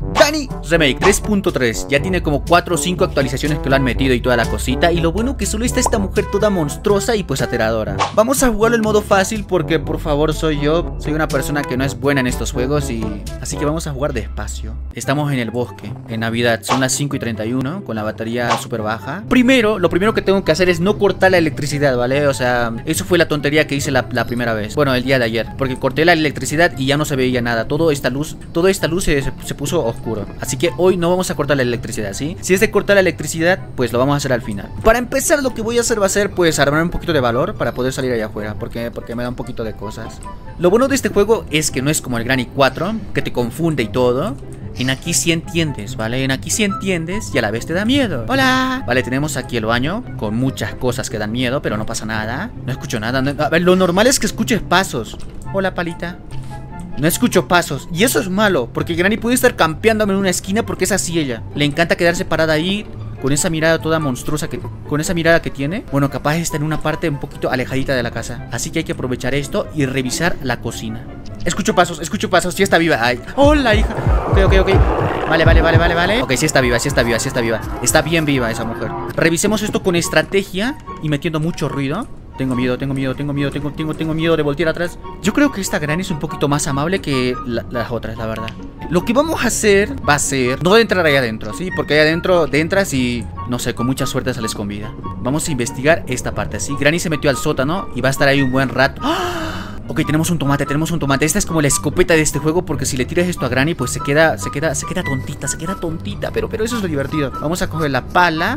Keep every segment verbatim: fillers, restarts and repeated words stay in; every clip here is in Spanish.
Granny Remake tres punto tres. Ya tiene como cuatro o cinco actualizaciones que lo han metido y toda la cosita. Y lo bueno que solo está esta mujer toda monstruosa y pues aterradora. Vamos a jugarlo en modo fácil porque por favor soy yo. Soy una persona que no es buena en estos juegos y... Así que vamos a jugar despacio. Estamos en el bosque, en Navidad. Son las cinco y treinta y uno con la batería súper baja. Primero, lo primero que tengo que hacer es no cortar la electricidad, ¿vale? O sea, eso fue la tontería que hice la, la primera vez. Bueno, el día de ayer. Porque corté la electricidad y ya no se veía nada. Toda esta luz, toda esta luz se, se puso oscuro. Así que hoy no vamos a cortar la electricidad, ¿sí? Si es de cortar la electricidad, pues lo vamos a hacer al final. Para empezar, lo que voy a hacer va a ser, pues, armar un poquito de valor para poder salir allá afuera. Porque, porque me da un poquito de cosas. Lo bueno de este juego es que no es como el Granny cuatro, que te confunde y todo. En aquí sí entiendes, ¿vale? En aquí sí entiendes y a la vez te da miedo. ¡Hola! Vale, tenemos aquí el baño con muchas cosas que dan miedo, pero no pasa nada. No escucho nada. No, a ver, lo normal es que escuches pasos. Hola, palita. No escucho pasos. Y eso es malo, porque Granny puede estar campeándome en una esquina porque es así ella. Le encanta quedarse parada ahí con esa mirada toda monstruosa que... Con esa mirada que tiene. Bueno, capaz está en una parte un poquito alejadita de la casa. Así que hay que aprovechar esto y revisar la cocina. Escucho pasos, escucho pasos. Sí está viva. Ay. Hola, hija. Ok, ok, ok. Vale, vale, vale, vale, vale. Ok, sí está viva, sí está viva, sí está viva. Está bien viva esa mujer. Revisemos esto con estrategia y metiendo mucho ruido. Tengo miedo, tengo miedo, tengo miedo, tengo, tengo, tengo miedo de voltear atrás. Yo creo que esta Granny es un poquito más amable que la, las otras, la verdad. Lo que vamos a hacer va a ser no de entrar ahí adentro, ¿sí? Porque ahí adentro te entras y, no sé, con mucha suerte sales con vida. Vamos a investigar esta parte, ¿sí? Granny se metió al sótano y va a estar ahí un buen rato. ¡Ah! Ok, tenemos un tomate, tenemos un tomate. Esta es como la escopeta de este juego, porque si le tiras esto a Granny, pues se queda, se queda, se queda tontita, se queda tontita. Pero, pero eso es lo divertido. Vamos a coger la pala.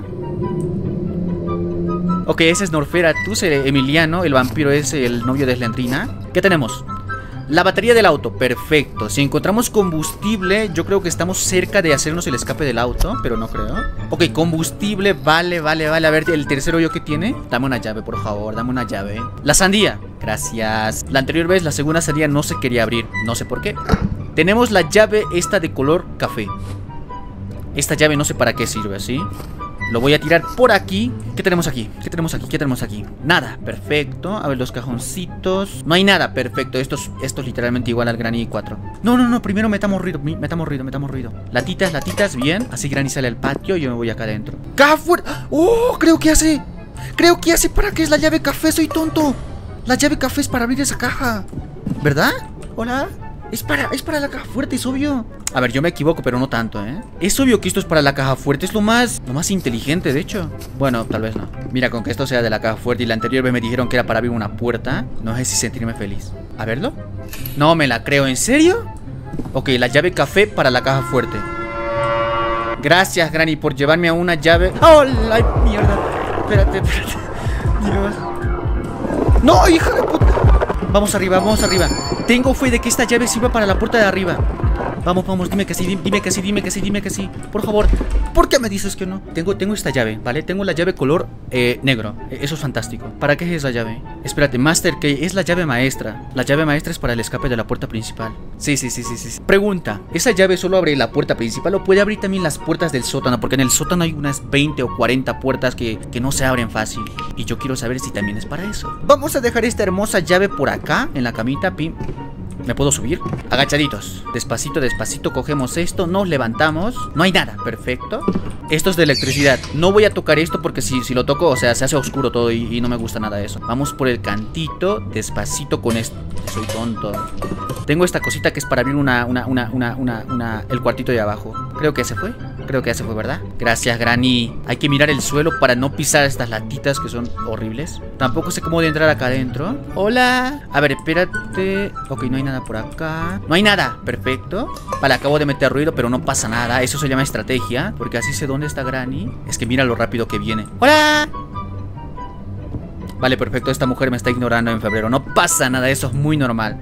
Ok, ese es Norferatus, Emiliano, el vampiro es el novio de Slendrina. ¿Qué tenemos? La batería del auto, perfecto. Si encontramos combustible, yo creo que estamos cerca de hacernos el escape del auto, pero no creo. Ok, combustible, vale, vale, vale. A ver, el tercer hoyo que tiene. Dame una llave, por favor, dame una llave. La sandía, gracias. La anterior vez, la segunda sandía no se quería abrir, no sé por qué. Tenemos la llave esta de color café. Esta llave no sé para qué sirve, ¿sí? Lo voy a tirar por aquí. ¿Qué tenemos aquí? ¿Qué tenemos aquí? ¿Qué tenemos aquí? Nada, perfecto. A ver los cajoncitos. No hay nada, perfecto. Esto es, esto es literalmente igual al Granny cuatro. No, no, no, primero metamos ruido. Metamos ruido, metamos ruido. Latitas, latitas, bien. Así Granny sale al patio y yo me voy acá adentro. ¡Caja fuera! ¡Oh! Creo que hace. Creo que hace para que es la llave café. Soy tonto. La llave café es para abrir esa caja, ¿verdad? Hola. Es para, es para la caja fuerte, es obvio. A ver, yo me equivoco, pero no tanto, ¿eh? Es obvio que esto es para la caja fuerte. Es lo más, lo más inteligente, de hecho. Bueno, tal vez no. Mira, con que esto sea de la caja fuerte y la anterior vez me dijeron que era para abrir una puerta, no sé si sentirme feliz. A verlo. No me la creo, ¿en serio? Ok, la llave café para la caja fuerte. Gracias, Granny, por llevarme a una llave. ¡Oh, la mierda! Espérate, espérate. Dios. ¡No, hija de puta! Vamos arriba, vamos arriba. Tengo fe de que esta llave sirva para la puerta de arriba. Vamos, vamos, dime que sí, dime que sí, dime que sí, dime que sí. Por favor, ¿por qué me dices que no? Tengo, tengo esta llave, ¿vale? Tengo la llave color eh, negro. Eso es fantástico. ¿Para qué es esa llave? Espérate, Master Key, es la llave maestra. La llave maestra es para el escape de la puerta principal. Sí, sí, sí, sí, sí. Pregunta, ¿esa llave solo abre la puerta principal o puede abrir también las puertas del sótano? Porque en el sótano hay unas veinte o cuarenta puertas que, que no se abren fácil. Y yo quiero saber si también es para eso. Vamos a dejar esta hermosa llave por acá, en la camita, pim. ¿Me puedo subir? Agachaditos. Despacito, despacito cogemos esto. Nos levantamos. No hay nada. Perfecto. Esto es de electricidad. No voy a tocar esto porque si, si lo toco, o sea, se hace oscuro todo y, y no me gusta nada eso. Vamos por el cantito. Despacito con esto. Soy tonto. Tengo esta cosita que es para abrir una, una, una, una, una, una el cuartito de abajo. Creo que ese fue. Creo que ese fue, ¿verdad? Gracias, Granny. Hay que mirar el suelo para no pisar estas latitas que son horribles. Tampoco sé cómo de entrar acá adentro. Hola. A ver, espérate. Ok, no hay nada por acá. No hay nada. Perfecto. Vale, acabo de meter ruido, pero no pasa nada. Eso se llama estrategia, porque así sé dónde está Granny. Es que mira lo rápido que viene. ¡Hola! Vale, perfecto. Esta mujer me está ignorando en febrero. No pasa nada. Eso es muy normal.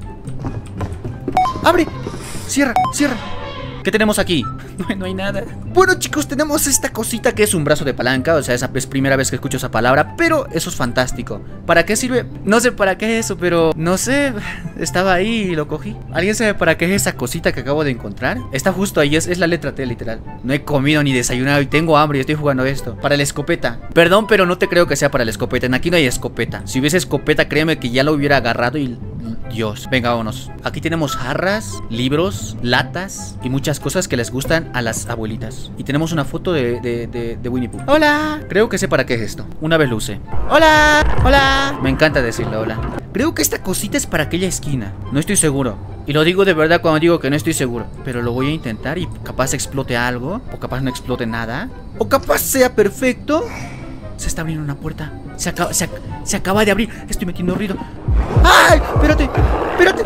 ¡Abre! ¡Cierra! ¡Cierra! ¿Qué tenemos aquí? No, no hay nada. Bueno, chicos, tenemos esta cosita que es un brazo de palanca. O sea, esa es primera vez que escucho esa palabra, pero eso es fantástico. ¿Para qué sirve? No sé para qué es eso, pero no sé. Estaba ahí y lo cogí. ¿Alguien sabe para qué es esa cosita que acabo de encontrar? Está justo ahí, es, es la letra T, literal. No he comido ni desayunado y tengo hambre y estoy jugando esto. Para la escopeta. Perdón, pero no te creo que sea para la escopeta. En aquí no hay escopeta. Si hubiese escopeta, créeme que ya lo hubiera agarrado y Dios, venga, vámonos. Aquí tenemos jarras, libros, latas y muchas cosas que les gustan a las abuelitas. Y tenemos una foto de, de, de, de Winnie Pooh. Hola. Creo que sé para qué es esto. Una vez lo usé. Hola. Hola. Me encanta decirle hola. Creo que esta cosita es para aquella esquina. No estoy seguro. Y lo digo de verdad cuando digo que no estoy seguro. Pero lo voy a intentar y capaz explote algo. O capaz no explote nada. O capaz sea perfecto. Se está abriendo una puerta. Se acaba, se, se acaba de abrir. Estoy metiendo ruido. ¡Ay! Espérate, espérate.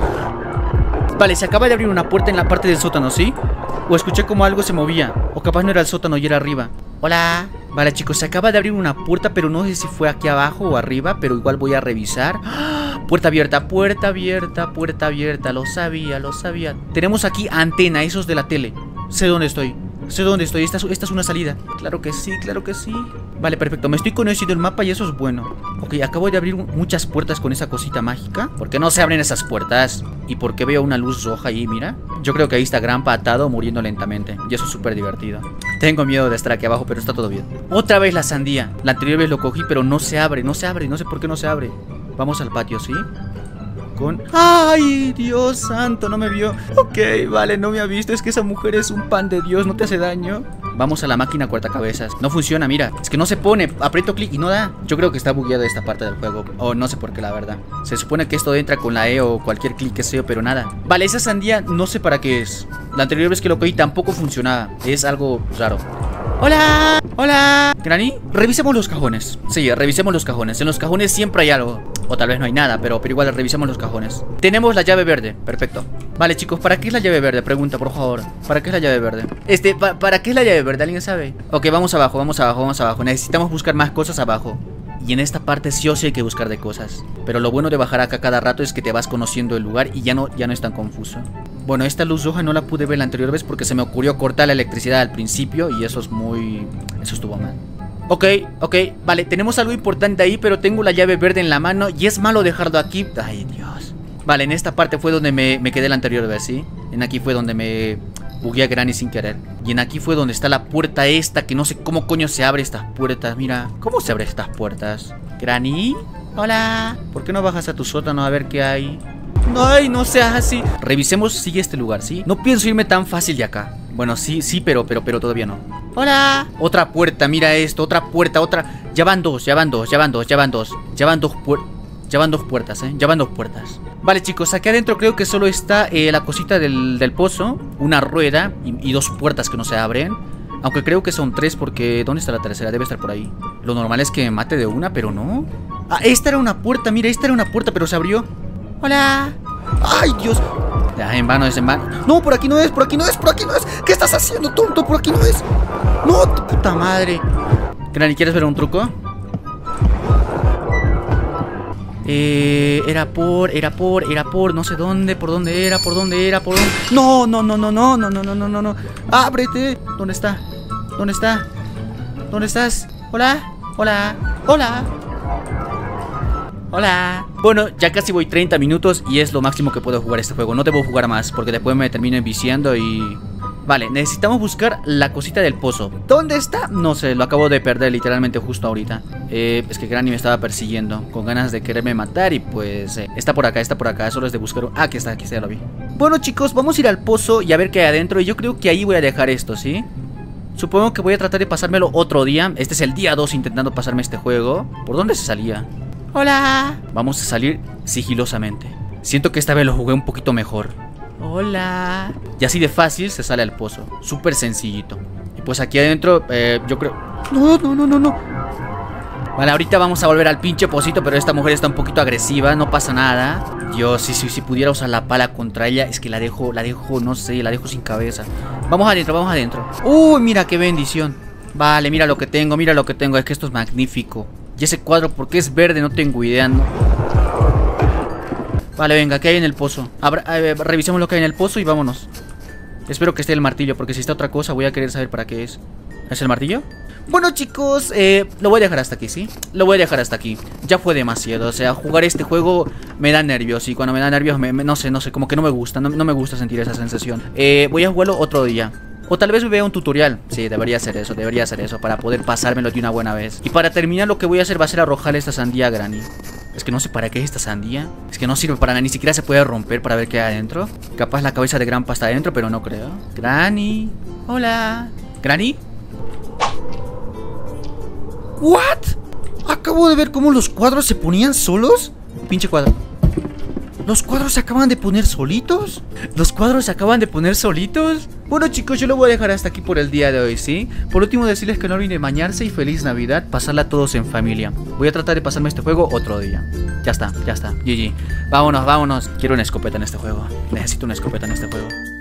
Vale, se acaba de abrir una puerta en la parte del sótano, ¿sí? O escuché como algo se movía. O capaz no era el sótano y era arriba. Hola. Vale, chicos, se acaba de abrir una puerta, pero no sé si fue aquí abajo o arriba. Pero igual voy a revisar. ¡Ah! Puerta abierta, puerta abierta, puerta abierta. Lo sabía, lo sabía. Tenemos aquí antena, esos de la tele. Sé dónde estoy. Sé dónde estoy, esta, esta es una salida. Claro que sí, claro que sí. Vale, perfecto, me estoy conociendo el mapa y eso es bueno. Ok, acabo de abrir muchas puertas con esa cosita mágica. ¿Por qué no se abren esas puertas? ¿Y por qué veo una luz roja ahí, mira? Yo creo que ahí está Grandpa atado muriendo lentamente. Y eso es súper divertido. Tengo miedo de estar aquí abajo, pero está todo bien. Otra vez la sandía. La anterior vez lo cogí, pero no se abre, no se abre. No sé por qué no se abre. Vamos al patio, ¿sí? Con... ¡Ay, Dios santo! No me vio. Ok, vale, no me ha visto. Es que esa mujer es un pan de Dios, no te hace daño. Vamos a la máquina cortacabezas. No funciona, mira. Es que no se pone. Aprieto clic y no da. Yo creo que está bugueada esta parte del juego. O no sé por qué, la verdad. Se supone que esto entra con la E o cualquier clic que sea, pero nada. Vale, esa sandía no sé para qué es. La anterior vez que lo cogí tampoco funcionaba. Es algo raro. ¡Hola! ¡Hola! ¿Granny? Revisemos los cajones. Sí, revisemos los cajones. En los cajones siempre hay algo. O tal vez no hay nada, pero, pero igual revisemos los cajones. Tenemos la llave verde, perfecto. Vale, chicos, ¿para qué es la llave verde? Pregunta, por favor. ¿Para qué es la llave verde? Este, pa ¿para qué es la llave verde? ¿Alguien sabe? Ok, vamos abajo, vamos abajo, vamos abajo. Necesitamos buscar más cosas abajo. Y en esta parte sí o sí hay que buscar de cosas. Pero lo bueno de bajar acá cada rato es que te vas conociendo el lugar y ya no, ya no es tan confuso. Bueno, esta luz roja no la pude ver la anterior vez porque se me ocurrió cortar la electricidad al principio y eso es muy... eso estuvo mal. Ok, ok, vale, tenemos algo importante ahí, pero tengo la llave verde en la mano y es malo dejarlo aquí. Ay, Dios. Vale, en esta parte fue donde me, me quedé la anterior vez, ¿sí? En aquí fue donde me bugué a Granny sin querer. Y en aquí fue donde está la puerta esta, que no sé cómo coño se abre estas puertas. Mira, ¿cómo se abren estas puertas? Granny, hola. ¿Por qué no bajas a tu sótano a ver qué hay? Ay, no seas así. Revisemos, sigue este lugar, ¿sí? No pienso irme tan fácil de acá. Bueno, sí, sí, pero, pero, pero todavía no. Hola. Otra puerta, mira esto, otra puerta, otra. Ya van dos, ya van dos, ya van dos, ya van dos. Ya van dos puertas. Ya van dos puertas, eh, ya van dos puertas. Vale, chicos, aquí adentro creo que solo está eh, la cosita del, del pozo. Una rueda y, y dos puertas que no se abren. Aunque creo que son tres porque... ¿dónde está la tercera? Debe estar por ahí. Lo normal es que me mate de una, pero no. Ah, esta era una puerta, mira, esta era una puerta, pero se abrió. Hola. Ay, Dios. Ya, en vano, es en vano. No, por aquí no es, por aquí no es, por aquí no es. ¿Qué estás haciendo, tonto? Por aquí no es. No, tu puta madre. Granny, ¿quieres ver un truco? Eh, era por, era por, era por, no sé dónde, por dónde era, por dónde era, por dónde... No, no, no, no, no, no, no, no, no, no, no. Ábrete. ¿Dónde está? ¿Dónde está? ¿Dónde estás? Hola, hola, hola. Hola. Bueno, ya casi voy treinta minutos y es lo máximo que puedo jugar este juego. No debo jugar más porque después me termino enviciando y... Vale, necesitamos buscar la cosita del pozo. ¿Dónde está? No sé, lo acabo de perder literalmente justo ahorita. eh, Es que Granny me estaba persiguiendo con ganas de quererme matar y pues eh, está por acá, está por acá. Solo es de buscar un... Ah, aquí está, aquí está, ya lo vi. Bueno, chicos, vamos a ir al pozo y a ver qué hay adentro. Y yo creo que ahí voy a dejar esto, ¿sí? Supongo que voy a tratar de pasármelo otro día. Este es el día dos intentando pasarme este juego. ¿Por dónde se salía? Hola. Vamos a salir sigilosamente. Siento que esta vez lo jugué un poquito mejor. Hola. Y así de fácil se sale al pozo. Súper sencillito. Y pues aquí adentro, eh, yo creo... No, no, no, no, no. Vale, ahorita vamos a volver al pinche pocito, pero esta mujer está un poquito agresiva. No pasa nada. Dios, si, si, si pudiera usar la pala contra ella, es que la dejo, la dejo, no sé, la dejo sin cabeza. Vamos adentro, vamos adentro. Uy, mira qué bendición. Vale, mira lo que tengo, mira lo que tengo. Es que esto es magnífico. Y ese cuadro, ¿por qué es verde? No tengo idea, ¿no? Vale, venga, ¿qué hay en el pozo? Abra, eh, revisemos lo que hay en el pozo y vámonos. Espero que esté el martillo, porque si está otra cosa voy a querer saber para qué es. ¿Es el martillo? Bueno, chicos, eh, lo voy a dejar hasta aquí, ¿sí? Lo voy a dejar hasta aquí. Ya fue demasiado, o sea, jugar este juego me da nervios. Y cuando me da nervios, me, me, no sé, no sé, como que no me gusta. No, no me gusta sentir esa sensación. eh, Voy a jugarlo otro día. O tal vez me vea un tutorial. Sí, debería hacer eso, debería hacer eso para poder pasármelo de una buena vez. Y para terminar lo que voy a hacer va a ser arrojarle esta sandía a Granny. Es que no sé para qué es esta sandía. Es que no sirve para nada, ni siquiera se puede romper para ver qué hay adentro. Capaz la cabeza de Grandpa está adentro, pero no creo. Granny. Hola. ¿Granny? ¿What? Acabo de ver cómo los cuadros se ponían solos. Pinche cuadro. ¿Los cuadros se acaban de poner solitos? ¿Los cuadros se acaban de poner solitos? Bueno chicos, yo lo voy a dejar hasta aquí por el día de hoy, ¿sí? Por último decirles que no olviden bañarse y feliz Navidad, pasarla todos en familia. Voy a tratar de pasarme este juego otro día. Ya está, ya está, G G. Vámonos, vámonos. Quiero una escopeta en este juego. Necesito una escopeta en este juego.